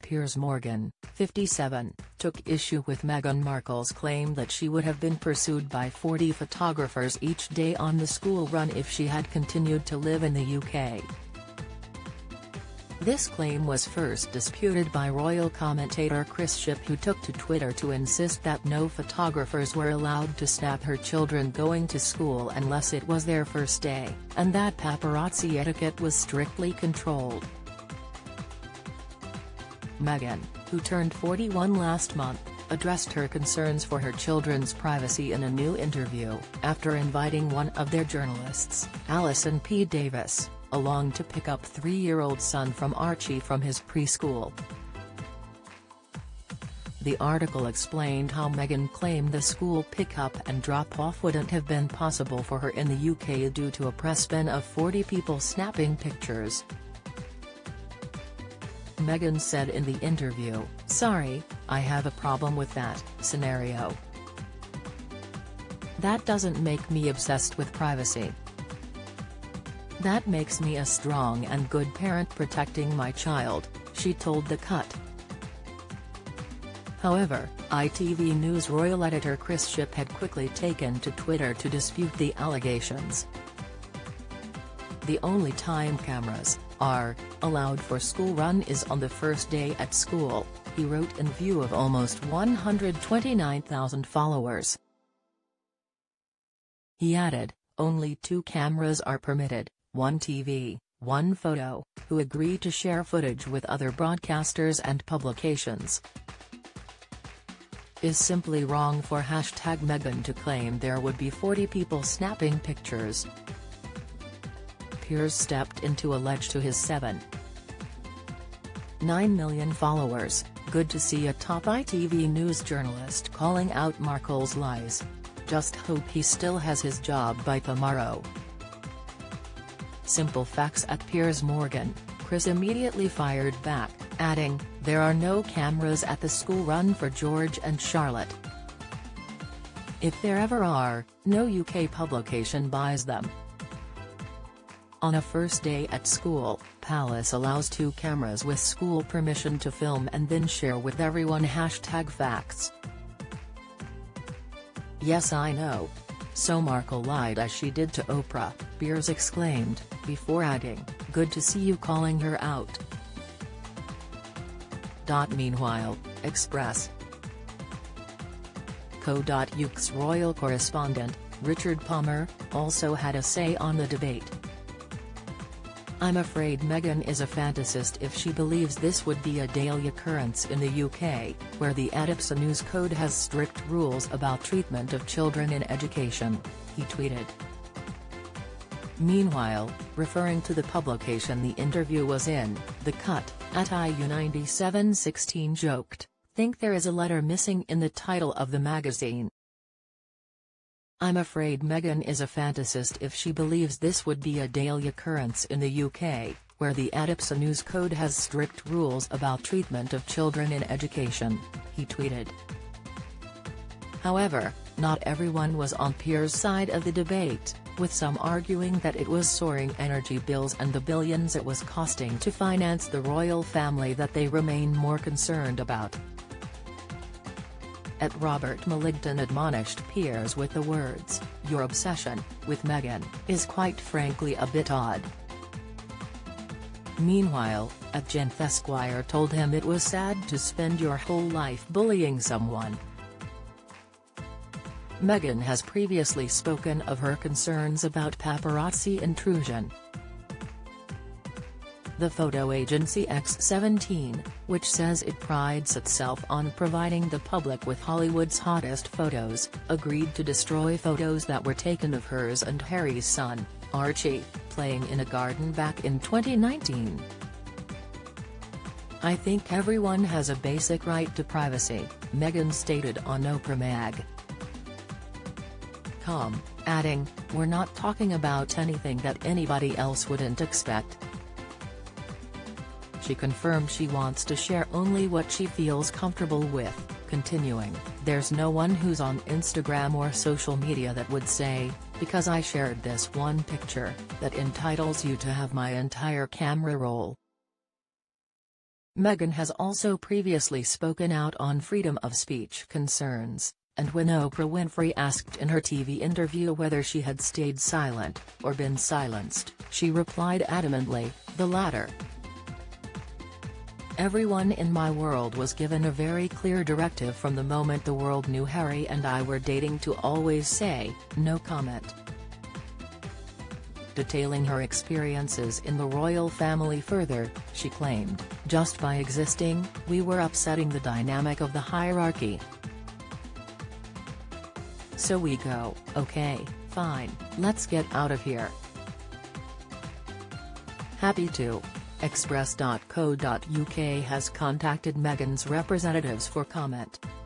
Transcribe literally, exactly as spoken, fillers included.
Piers Morgan, fifty-seven, took issue with Meghan Markle's claim that she would have been pursued by forty photographers each day on the school run if she had continued to live in the U K. This claim was first disputed by royal commentator Chris Shipp, who took to Twitter to insist that no photographers were allowed to snap her children going to school unless it was their first day, and that paparazzi etiquette was strictly controlled. Meghan, who turned forty-one last month, addressed her concerns for her children's privacy in a new interview, after inviting one of their journalists, Alison P. Davis, along to pick up three-year-old son from Archie from his preschool. The article explained how Meghan claimed the school pick-up and drop-off wouldn't have been possible for her in the U K due to a press ban of forty people snapping pictures. Meghan said in the interview, "Sorry, I have a problem with that scenario. That doesn't make me obsessed with privacy. That makes me a strong and good parent protecting my child," she told The Cut. However, I T V News royal editor Chris Shipp had quickly taken to Twitter to dispute the allegations. "The only time cameras are allowed for school run is on the first day at school," he wrote in view of almost one hundred twenty-nine thousand followers. He added, "Only two cameras are permitted, one T V, one photo, who agree to share footage with other broadcasters and publications. Is simply wrong for hashtag Meghan to claim there would be forty people snapping pictures." Piers stepped in to allege to his seven point nine million followers, "Good to see a top I T V News journalist calling out Markle's lies. Just hope he still has his job by tomorrow." Simple facts at Piers Morgan, Chris immediately fired back, adding, "There are no cameras at the school run for George and Charlotte. If there ever are, no U K publication buys them. On a first day at school, Palace allows two cameras with school permission to film and then share with everyone hashtag facts." "Yes, I know. So Markle lied as she did to Oprah," Piers exclaimed, before adding, "Good to see you calling her out." Meanwhile, Express dot co dot U K's royal correspondent, Richard Palmer, also had a say on the debate. "I'm afraid Meghan is a fantasist if she believes this would be a daily occurrence in the U K, where the ADIPSA News Code has strict rules about treatment of children in education," he tweeted. Meanwhile, referring to the publication the interview was in, The Cut, at I U ninety-seven sixteen joked, "Think there is a letter missing in the title of the magazine. I'm afraid Meghan is a fantasist if she believes this would be a daily occurrence in the U K, where the ADIPSA News Code has strict rules about treatment of children in education," he tweeted. However, not everyone was on Piers' side of the debate, with some arguing that it was soaring energy bills and the billions it was costing to finance the royal family that they remain more concerned about. At Robert Millington admonished Piers with the words, "Your obsession with Meghan is quite frankly a bit odd." Meanwhile, at Jenth Esquire told him it was sad to spend your whole life bullying someone. Meghan has previously spoken of her concerns about paparazzi intrusion. The photo agency X seventeen, which says it prides itself on providing the public with Hollywood's hottest photos, agreed to destroy photos that were taken of hers and Harry's son, Archie, playing in a garden back in twenty nineteen. "I think everyone has a basic right to privacy," Meghan stated on Oprah Mag. Com, adding, "We're not talking about anything that anybody else wouldn't expect." She confirmed she wants to share only what she feels comfortable with, continuing, "There's no one who's on Instagram or social media that would say, because I shared this one picture, that entitles you to have my entire camera roll." Meghan has also previously spoken out on freedom of speech concerns, and when Oprah Winfrey asked in her T V interview whether she had stayed silent, or been silenced, she replied adamantly, the latter. Everyone in my world was given a very clear directive from the moment the world knew Harry and I were dating to always say, no comment. Detailing her experiences in the royal family further, she claimed, just by existing, we were upsetting the dynamic of the hierarchy. So we go, okay, fine, let's get out of here. Happy to. Express dot co dot U K has contacted Meghan's representatives for comment.